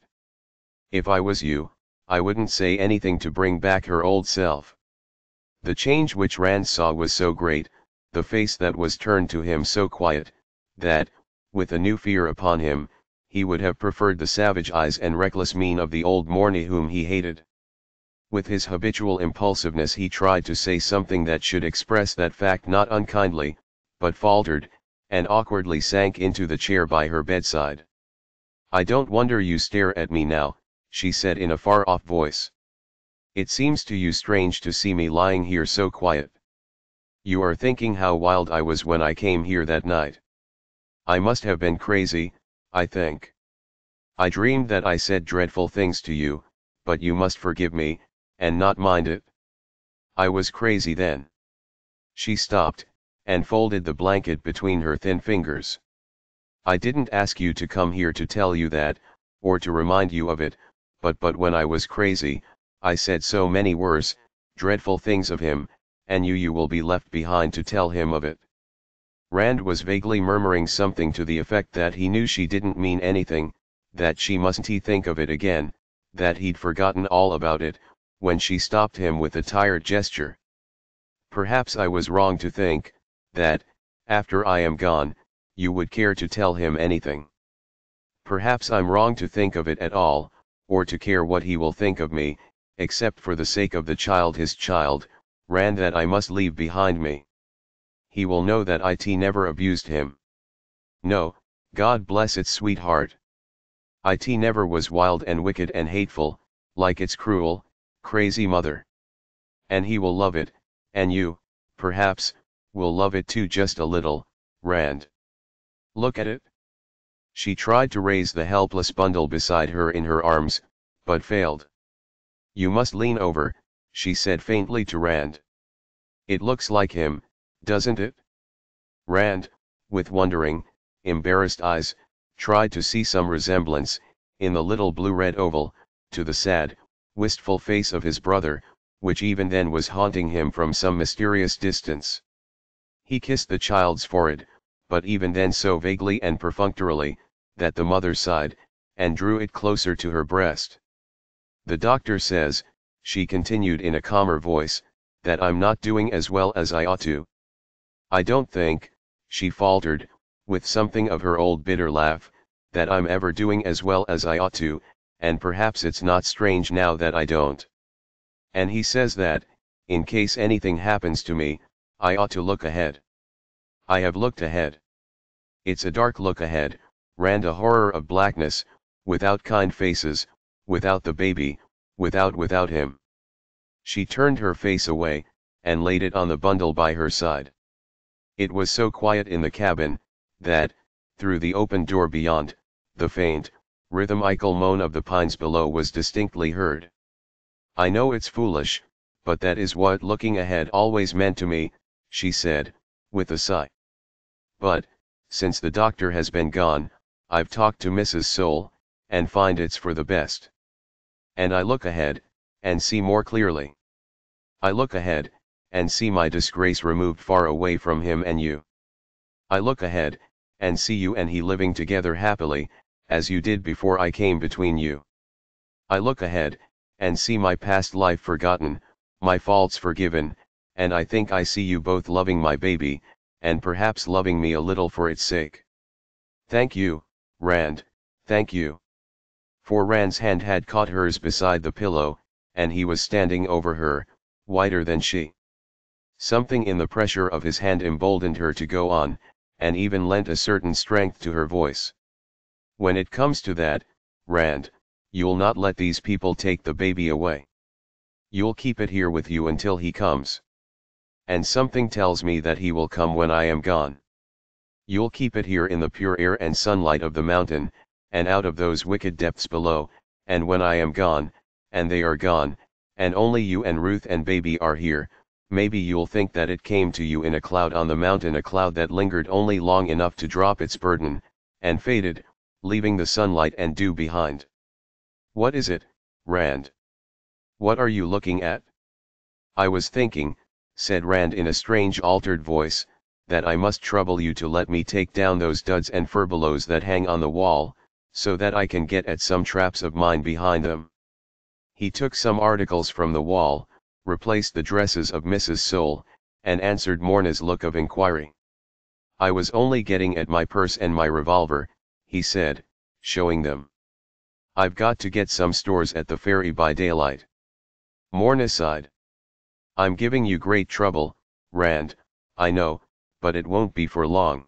If I was you, I wouldn't say anything to bring back her old self." The change which Rand saw was so great, the face that was turned to him so quiet, that, with a new fear upon him, he would have preferred the savage eyes and reckless mien of the old Morny whom he hated. With his habitual impulsiveness he tried to say something that should express that fact not unkindly, but faltered, and awkwardly sank into the chair by her bedside. "I don't wonder you stare at me now," she said in a far-off voice. "It seems to you strange to see me lying here so quiet. You are thinking how wild I was when I came here that night. I must have been crazy, I think. I dreamed that I said dreadful things to you, but you must forgive me, and not mind it. I was crazy then." She stopped, and folded the blanket between her thin fingers. "I didn't ask you to come here to tell you that, or to remind you of it, but but when I was crazy, I said so many worse, dreadful things of him, and you you will be left behind to tell him of it." Rand was vaguely murmuring something to the effect that he knew she didn't mean anything, that she mustn't he think of it again, that he'd forgotten all about it, when she stopped him with a tired gesture. "Perhaps I was wrong to think, that, after I am gone, you would care to tell him anything. Perhaps I'm wrong to think of it at all, or to care what he will think of me, except for the sake of the child, his child, Rand, that I must leave behind me. He will know that it never abused him. No, God bless its sweetheart. It never was wild and wicked and hateful, like its cruel, crazy mother. And he will love it, and you, perhaps, will love it too, just a little, Rand. Look at it." She tried to raise the helpless bundle beside her in her arms, but failed. "You must lean over," she said faintly to Rand. "It looks like him, doesn't it?" Rand, with wondering, embarrassed eyes, tried to see some resemblance, in the little blue-red oval, to the sad, wistful face of his brother, which even then was haunting him from some mysterious distance. He kissed the child's forehead, but even then so vaguely and perfunctorily, that the mother sighed, and drew it closer to her breast. "The doctor says," she continued in a calmer voice, "that I'm not doing as well as I ought to. I don't think," she faltered, with something of her old bitter laugh, "that I'm ever doing as well as I ought to, and perhaps it's not strange now that I don't. And he says that, in case anything happens to me, I ought to look ahead. I have looked ahead. It's a dark look ahead, Rand, a horror of blackness, without kind faces, without the baby, without without him." She turned her face away, and laid it on the bundle by her side. It was so quiet in the cabin, that, through the open door beyond, the faint, rhythmical moan of the pines below was distinctly heard. "I know it's foolish, but that is what looking ahead always meant to me," she said, with a sigh. "But, since the doctor has been gone, I've talked to Missus Soul, and find it's for the best. And I look ahead, and see more clearly. I look ahead, and see my disgrace removed far away from him and you. I look ahead, and see you and he living together happily, as you did before I came between you. I look ahead, and see my past life forgotten, my faults forgiven, and I think I see you both loving my baby, and perhaps loving me a little for its sake. Thank you, Rand, thank you. For Rand's hand had caught hers beside the pillow, and he was standing over her, whiter than she. Something in the pressure of his hand emboldened her to go on, and even lent a certain strength to her voice. When it comes to that, Rand, you'll not let these people take the baby away. You'll keep it here with you until he comes. And something tells me that he will come when I am gone. You'll keep it here in the pure air and sunlight of the mountain, and out of those wicked depths below, and when I am gone, and they are gone, and only you and Ruth and baby are here, maybe you'll think that it came to you in a cloud on the mountain, a cloud that lingered only long enough to drop its burden, and faded, leaving the sunlight and dew behind. What is it, Rand? What are you looking at? I was thinking, said Rand in a strange altered voice, that I must trouble you to let me take down those duds and furbelows that hang on the wall, so that I can get at some traps of mine behind them. He took some articles from the wall, replaced the dresses of Missus Soule, and answered Morna's look of inquiry. I was only getting at my purse and my revolver, he said, showing them. I've got to get some stores at the ferry by daylight. Morna sighed. I'm giving you great trouble, Rand, I know, but it won't be for long.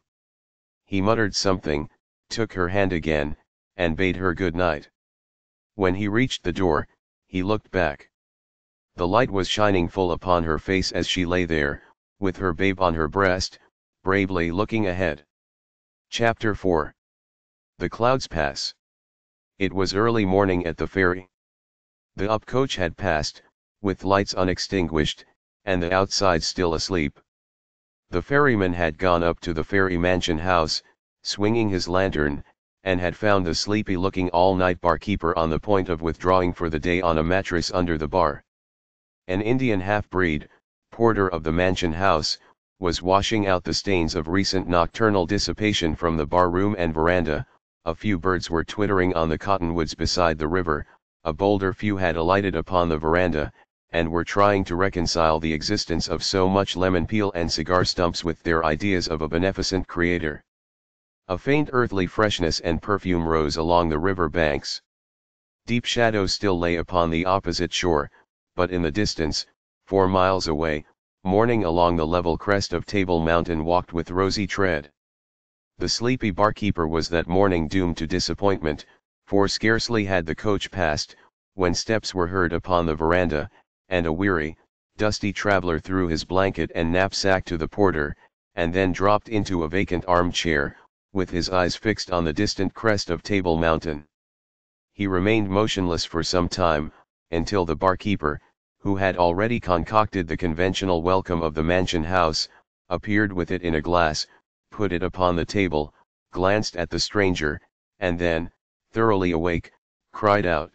He muttered something, took her hand again, and bade her good night. When he reached the door, he looked back. The light was shining full upon her face as she lay there, with her babe on her breast, bravely looking ahead. Chapter four. The Clouds Pass. It was early morning at the ferry. The up coach had passed, with lights unextinguished, and the outside still asleep. The ferryman had gone up to the ferry mansion house, swinging his lantern, and had found the sleepy-looking all-night barkeeper on the point of withdrawing for the day on a mattress under the bar. An Indian half-breed, porter of the mansion house, was washing out the stains of recent nocturnal dissipation from the bar-room and veranda. A few birds were twittering on the cottonwoods beside the river, a bolder few had alighted upon the veranda, and were trying to reconcile the existence of so much lemon peel and cigar stumps with their ideas of a beneficent creator. A faint earthly freshness and perfume rose along the river banks. Deep shadows still lay upon the opposite shore, but in the distance, four miles away, morning along the level crest of Table Mountain walked with rosy tread. The sleepy barkeeper was that morning doomed to disappointment, for scarcely had the coach passed, when steps were heard upon the veranda, and a weary, dusty traveler threw his blanket and knapsack to the porter, and then dropped into a vacant armchair, with his eyes fixed on the distant crest of Table Mountain. He remained motionless for some time, until the barkeeper, who had already concocted the conventional welcome of the mansion house, appeared with it in a glass, put it upon the table, glanced at the stranger, and then, thoroughly awake, cried out,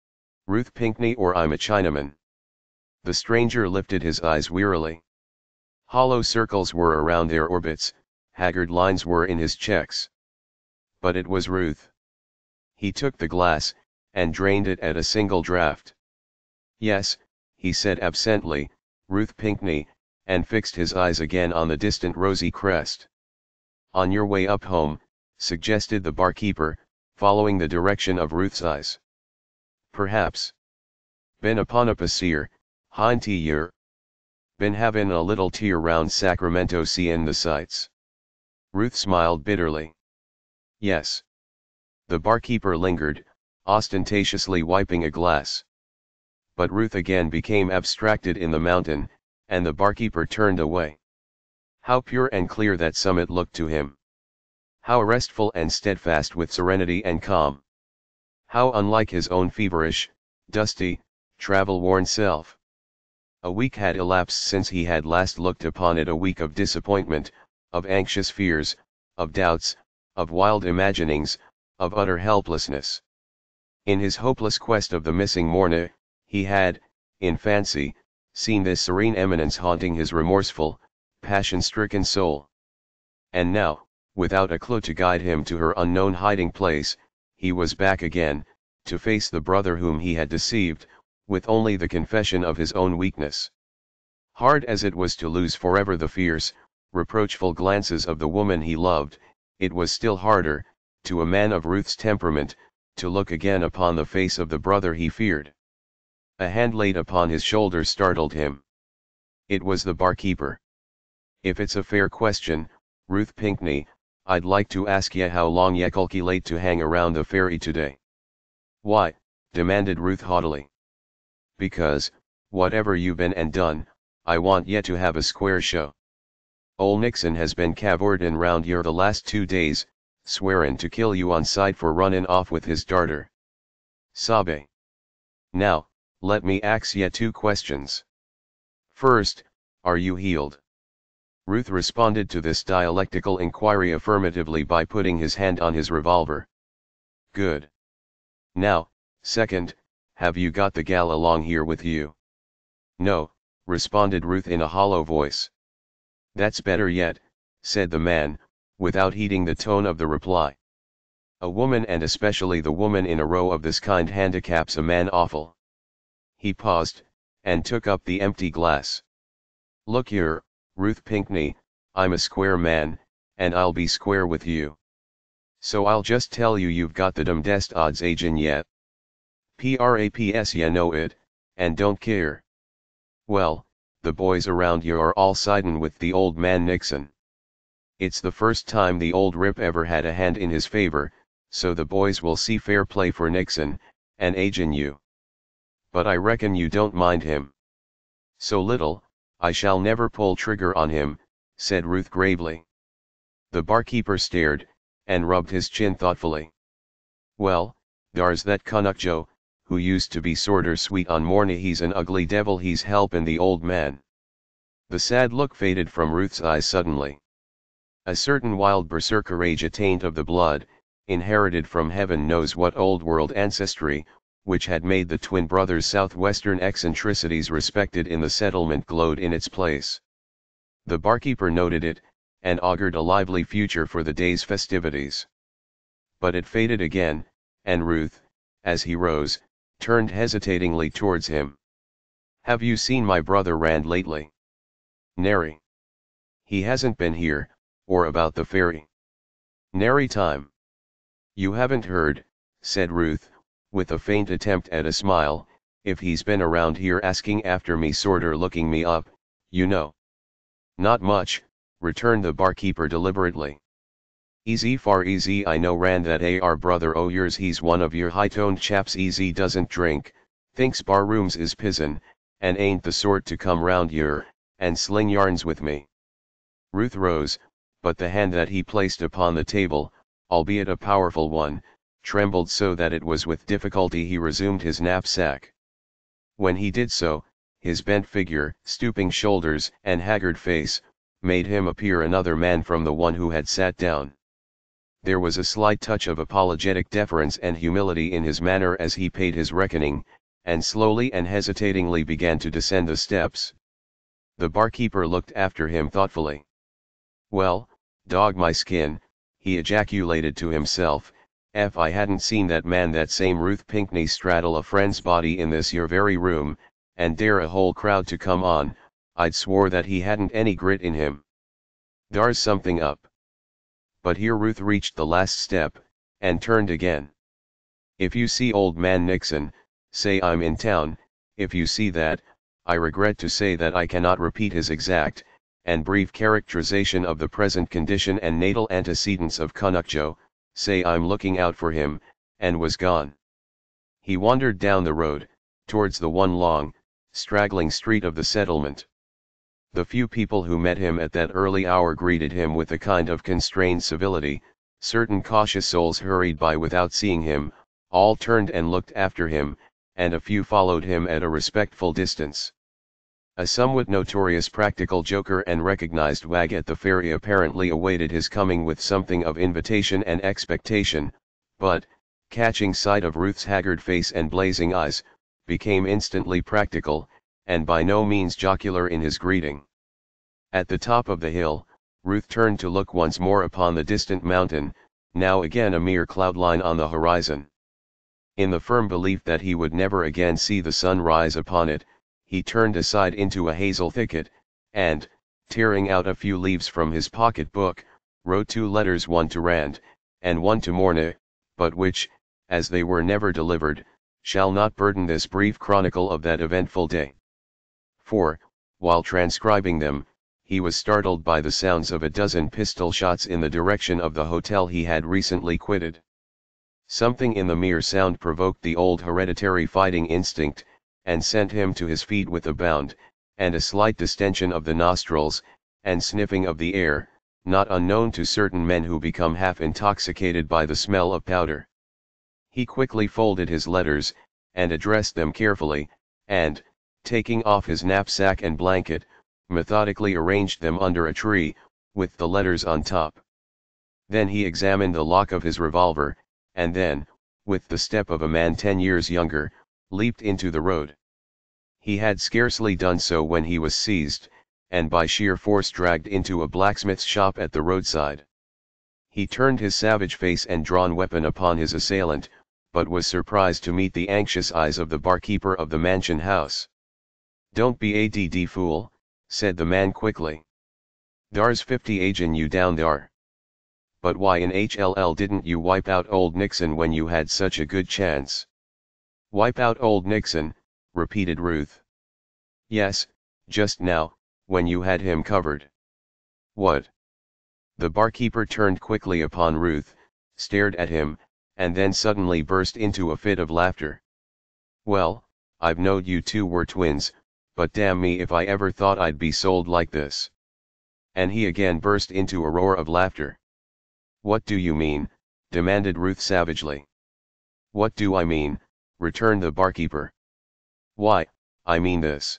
"Ruth Pinckney, or I'm a Chinaman." The stranger lifted his eyes wearily. Hollow circles were around their orbits, haggard lines were in his checks. But it was Ruth. He took the glass, and drained it at a single draught. "Yes," he said absently, "Ruth Pinckney," and fixed his eyes again on the distant rosy crest. "On your way up home," suggested the barkeeper, following the direction of Ruth's eyes. "Perhaps. Been upon a pasear, hind tea year. Been havin' a little tea round Sacramento seein' the sights." Ruth smiled bitterly. "Yes." The barkeeper lingered, ostentatiously wiping a glass. But Ruth again became abstracted in the mountain, and the barkeeper turned away. How pure and clear that summit looked to him! How restful and steadfast with serenity and calm! How unlike his own feverish, dusty, travel-worn self! A week had elapsed since he had last looked upon it, a week of disappointment, of anxious fears, of doubts, of wild imaginings, of utter helplessness. In his hopeless quest of the missing Morna, he had, in fancy, seen this serene eminence haunting his remorseful, passion-stricken soul. And now, without a clue to guide him to her unknown hiding place, he was back again, to face the brother whom he had deceived, with only the confession of his own weakness. Hard as it was to lose forever the fierce, reproachful glances of the woman he loved, it was still harder, to a man of Ruth's temperament, to look again upon the face of the brother he feared. A hand laid upon his shoulder startled him. It was the barkeeper. "If it's a fair question, Ruth Pinkney, I'd like to ask ye how long ye calculate to hang around the ferry today." "Why?" demanded Ruth haughtily. "Because, whatever you been and done, I want ye to have a square show. Ol' Nixon has been cavortin' round yer the last two days, swearin' to kill you on sight for runnin' off with his darter. Sabe? Now, let me ax ye two questions. First, are you healed?" Ruth responded to this dialectical inquiry affirmatively by putting his hand on his revolver. "Good. Now, second, have you got the gal along here with you?" "No," responded Ruth in a hollow voice. "That's better yet," said the man, without heeding the tone of the reply. "A woman, and especially the woman in a row of this kind, handicaps a man awful." He paused, and took up the empty glass. "Look here, Ruth Pinkney, I'm a square man, and I'll be square with you. So I'll just tell you you've got the dumdest odds agin yet. Praps ya know it, and don't care. Well, the boys around you are all sidin' with the old man Nixon. It's the first time the old rip ever had a hand in his favor, so the boys will see fair play for Nixon, and agin you. But I reckon you don't mind him." "So little, I shall never pull trigger on him," said Ruth gravely. The barkeeper stared, and rubbed his chin thoughtfully. "Well, dar's that Canuck Joe, who used to be sorter sweet on Morna. He's an ugly devil. He's helpin' the old man." The sad look faded from Ruth's eyes suddenly. A certain wild berserker rage attained of the blood, inherited from heaven knows what old-world ancestry, which had made the twin brothers' southwestern eccentricities respected in the settlement, glowed in its place. The barkeeper noted it, and augured a lively future for the day's festivities. But it faded again, and Ruth, as he rose, turned hesitatingly towards him. "Have you seen my brother Rand lately?" "Nary. He hasn't been here, or about the ferry." "Nary time." "You haven't heard," said Ruth, with a faint attempt at a smile, "if he's been around here asking after me, sorter looking me up, you know." "Not much," returned the barkeeper deliberately. "Easy far easy, I know Rand, that ar brother o' yours. He's one of your high-toned chaps. Easy doesn't drink, thinks bar rooms is pizen, and ain't the sort to come round yer, and sling yarns with me." Ruth rose, but the hand that he placed upon the table, albeit a powerful one, trembled so that it was with difficulty he resumed his knapsack. When he did so, his bent figure, stooping shoulders, and haggard face, made him appear another man from the one who had sat down. There was a slight touch of apologetic deference and humility in his manner as he paid his reckoning, and slowly and hesitatingly began to descend the steps. The barkeeper looked after him thoughtfully. "Well, dog my skin," he ejaculated to himself, "if I hadn't seen that man, that same Ruth Pinkney, straddle a friend's body in this here very room, and dare a whole crowd to come on, I'd swore that he hadn't any grit in him. Dar's something up." But here Ruth reached the last step, and turned again. "If you see old man Nixon, say I'm in town. If you see that, I regret to say that I cannot repeat his exact and brief characterization of the present condition and natal antecedents of Canuck Joe. Say I'm looking out for him," and was gone. He wandered down the road, towards the one long, straggling street of the settlement. The few people who met him at that early hour greeted him with a kind of constrained civility. Certain cautious souls hurried by without seeing him, all turned and looked after him, and a few followed him at a respectful distance. A somewhat notorious practical joker and recognized wag at the ferry apparently awaited his coming with something of invitation and expectation, but, catching sight of Ruth's haggard face and blazing eyes, became instantly practical, and by no means jocular in his greeting. At the top of the hill, Ruth turned to look once more upon the distant mountain, now again a mere cloud line on the horizon. In the firm belief that he would never again see the sun rise upon it, he turned aside into a hazel thicket, and, tearing out a few leaves from his pocket book, wrote two letters, one to Rand, and one to Morna, but which, as they were never delivered, shall not burden this brief chronicle of that eventful day. For, while transcribing them, he was startled by the sounds of a dozen pistol shots in the direction of the hotel he had recently quitted. Something in the mere sound provoked the old hereditary fighting instinct, and sent him to his feet with a bound, and a slight distension of the nostrils, and sniffing of the air, not unknown to certain men who become half intoxicated by the smell of powder. He quickly folded his letters, and addressed them carefully, and, taking off his knapsack and blanket, methodically arranged them under a tree, with the letters on top. Then he examined the lock of his revolver, and then, with the step of a man ten years younger, leaped into the road. He had scarcely done so when he was seized, and by sheer force dragged into a blacksmith's shop at the roadside. He turned his savage face and drawn weapon upon his assailant, but was surprised to meet the anxious eyes of the barkeeper of the mansion house. "Don't be a d d fool," said the man quickly. "Dar's fifty agin you down dar. But why in H L L didn't you wipe out old Nixon when you had such a good chance?" "Wipe out old Nixon," repeated Ruth. "Yes, just now, when you had him covered." "What?" The barkeeper turned quickly upon Ruth, stared at him, and then suddenly burst into a fit of laughter. "Well, I've knowed you two were twins, but damn me if I ever thought I'd be sold like this." And he again burst into a roar of laughter. "What do you mean?" demanded Ruth savagely. "What do I mean?" returned the barkeeper. "Why, I mean this.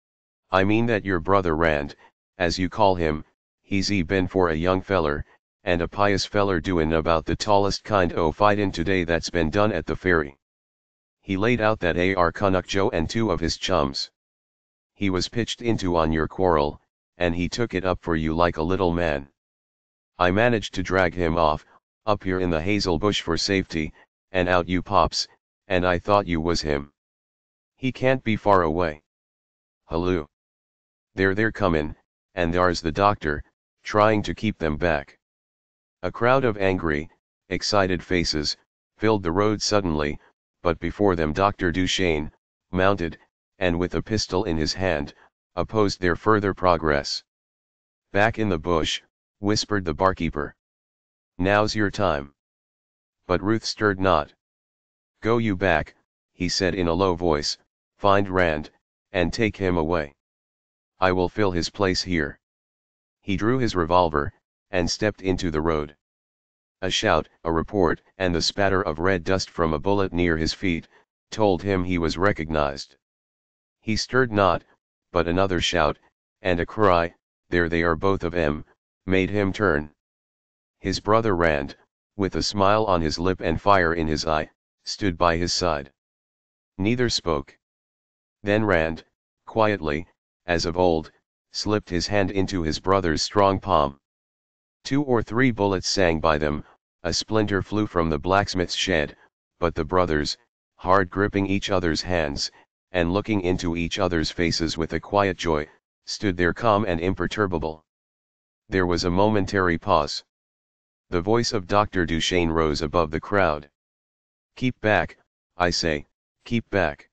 I mean that your brother Rand, as you call him, he's e been for a young feller, and a pious feller doin' about the tallest kind o' fightin' today that's been done at the ferry. He laid out that ar Canuck Joe and two of his chums. He was pitched into on your quarrel, and he took it up for you like a little man. I managed to drag him off, up here in the hazel bush for safety, and out you pops, and I thought you was him. He can't be far away. Halloo! There they're comin', and thar's the doctor, trying to keep them back." A crowd of angry, excited faces, filled the road suddenly, but before them Doctor Duchesne, mounted, and with a pistol in his hand, opposed their further progress. "Back in the bush," whispered the barkeeper. "Now's your time." But Ruth stirred not. "Go you back," he said in a low voice, "find Rand, and take him away. I will fill his place here." He drew his revolver, and stepped into the road. A shout, a report, and the spatter of red dust from a bullet near his feet, told him he was recognized. He stirred not, but another shout, and a cry, "There they are both of 'em," made him turn. His brother Rand, with a smile on his lip and fire in his eye, stood by his side. Neither spoke. Then Rand, quietly, as of old, slipped his hand into his brother's strong palm. Two or three bullets sang by them, a splinter flew from the blacksmith's shed, but the brothers, hard gripping each other's hands, and looking into each other's faces with a quiet joy, stood there calm and imperturbable. There was a momentary pause. The voice of Doctor Duchesne rose above the crowd. "Keep back, I say, keep back.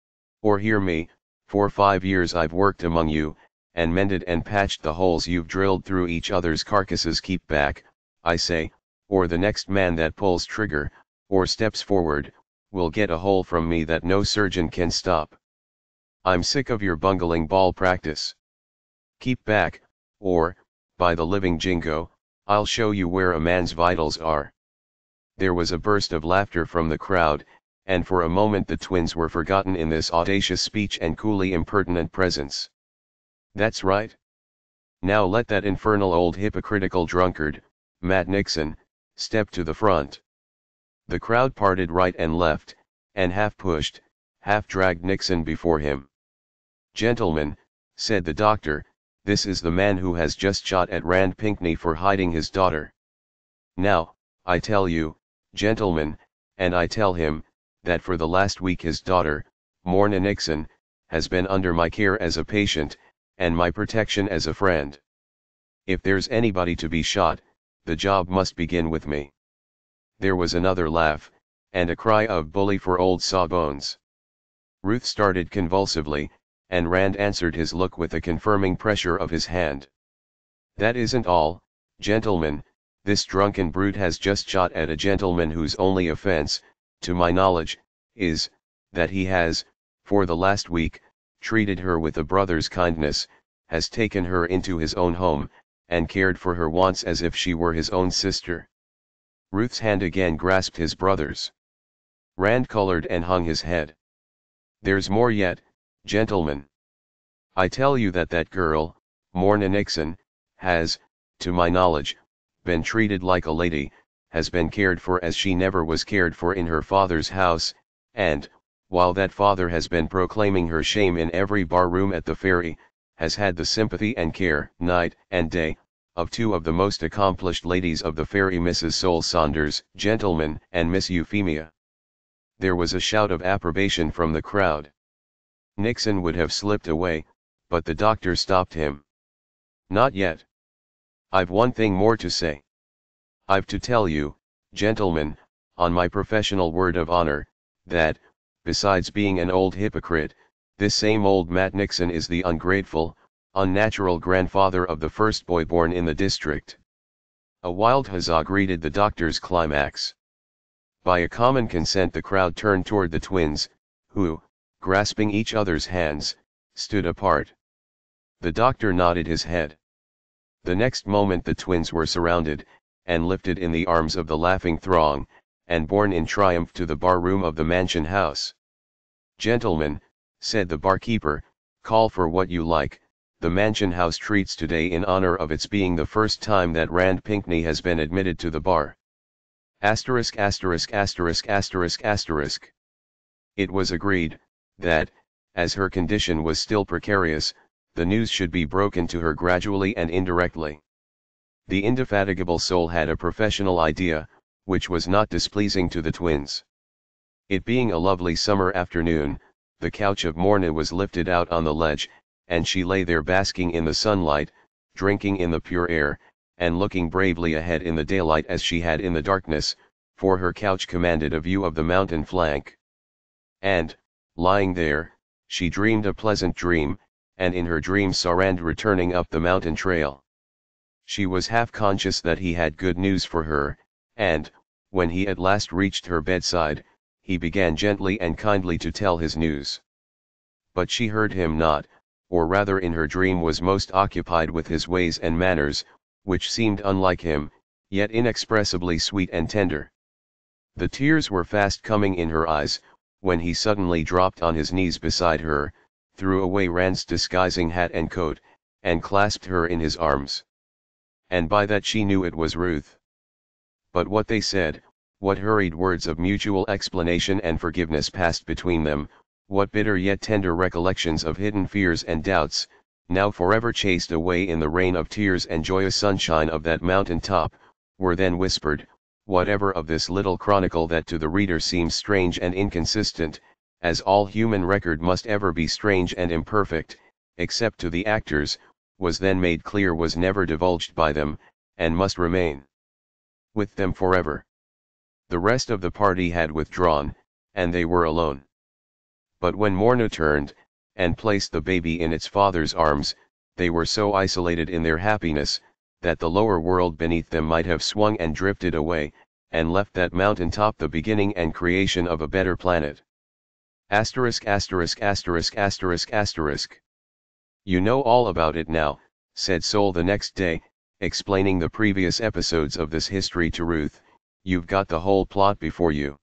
Or hear me, for five years I've worked among you, and mended and patched the holes you've drilled through each other's carcasses. Keep back, I say, or the next man that pulls trigger, or steps forward, will get a hole from me that no surgeon can stop. I'm sick of your bungling ball practice. Keep back, or, by the living jingo, I'll show you where a man's vitals are." There was a burst of laughter from the crowd, and for a moment the twins were forgotten in this audacious speech and coolly impertinent presence. "That's right. Now let that infernal old hypocritical drunkard, Matt Nixon, step to the front." The crowd parted right and left, and half pushed, half dragged Nixon before him. "Gentlemen," said the doctor, "this is the man who has just shot at Rand Pinckney for hiding his daughter. Now, I tell you, gentlemen, and I tell him, that for the last week his daughter, Morna Nixon, has been under my care as a patient, and my protection as a friend. If there's anybody to be shot, the job must begin with me." There was another laugh, and a cry of "Bully for old Sawbones." Ruth started convulsively, and Rand answered his look with a confirming pressure of his hand. "That isn't all, gentlemen. This drunken brute has just shot at a gentleman whose only offense, to my knowledge, is, that he has, for the last week, treated her with a brother's kindness, has taken her into his own home, and cared for her wants as if she were his own sister." Ruth's hand again grasped his brother's. Rand colored and hung his head. "There's more yet, gentlemen. I tell you that that girl, Morna Nixon, has, to my knowledge, been treated like a lady, has been cared for as she never was cared for in her father's house, and, while that father has been proclaiming her shame in every bar room at the ferry, has had the sympathy and care, night and day, of two of the most accomplished ladies of the ferry, Missus Sol Saunders, gentlemen, and Miss Euphemia." There was a shout of approbation from the crowd. Nixon would have slipped away, but the doctor stopped him. "Not yet. I've one thing more to say. I've to tell you, gentlemen, on my professional word of honor, that, besides being an old hypocrite, this same old Matt Nixon is the ungrateful, unnatural grandfather of the first boy born in the district." A wild huzzah greeted the doctor's climax. By a common consent the crowd turned toward the twins, who, grasping each other's hands, stood apart. The doctor nodded his head. The next moment the twins were surrounded, and lifted in the arms of the laughing throng, and borne in triumph to the bar room of the mansion house. "Gentlemen," said the barkeeper, "call for what you like. The mansion house treats today in honor of its being the first time that Rand Pinckney has been admitted to the bar." Asterisk asterisk asterisk asterisk asterisk. It was agreed, that, as her condition was still precarious, the news should be broken to her gradually and indirectly. The indefatigable soul had a professional idea, which was not displeasing to the twins. It being a lovely summer afternoon, the couch of Morna was lifted out on the ledge, and she lay there basking in the sunlight, drinking in the pure air, and looking bravely ahead in the daylight as she had in the darkness, for her couch commanded a view of the mountain flank. And, lying there, she dreamed a pleasant dream, and in her dream saw Rand returning up the mountain trail. She was half conscious that he had good news for her, and, when he at last reached her bedside, he began gently and kindly to tell his news. But she heard him not, or rather in her dream was most occupied with his ways and manners, which seemed unlike him, yet inexpressibly sweet and tender. The tears were fast coming in her eyes, when he suddenly dropped on his knees beside her, threw away Rand's disguising hat and coat, and clasped her in his arms. And by that she knew it was Ruth. But what they said, what hurried words of mutual explanation and forgiveness passed between them, what bitter yet tender recollections of hidden fears and doubts, now forever chased away in the rain of tears and joyous sunshine of that mountain top, were then whispered, whatever of this little chronicle that to the reader seems strange and inconsistent, as all human record must ever be strange and imperfect, except to the actors, was then made clear was never divulged by them, and must remain with them forever. The rest of the party had withdrawn, and they were alone. But when Morna turned, and placed the baby in its father's arms, they were so isolated in their happiness, that the lower world beneath them might have swung and drifted away, and left that mountain top the beginning and creation of a better planet. Asterisk asterisk asterisk asterisk asterisk. "You know all about it now," said Sol the next day, explaining the previous episodes of this history to Ruth. "You've got the whole plot before you."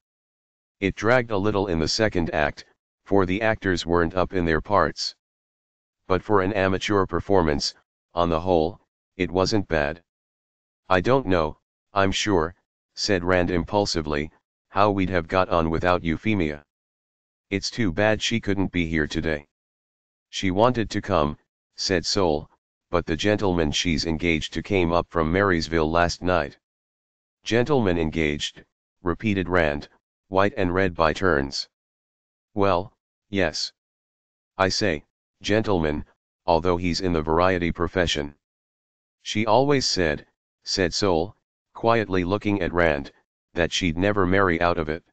It dragged a little in the second act, for the actors weren't up in their parts. But for an amateur performance, on the whole, it wasn't bad. "I don't know, I'm sure," said Rand impulsively, how we'd have got on without Euphemia. It's too bad she couldn't be here today. She wanted to come, said Sol, but the gentleman she's engaged to came up from Marysville last night. Gentleman engaged, repeated Rand, white and red by turns. Well, yes. I say, gentleman, although he's in the variety profession. She always said, said Sol, quietly looking at Rand, that she'd never marry out of it.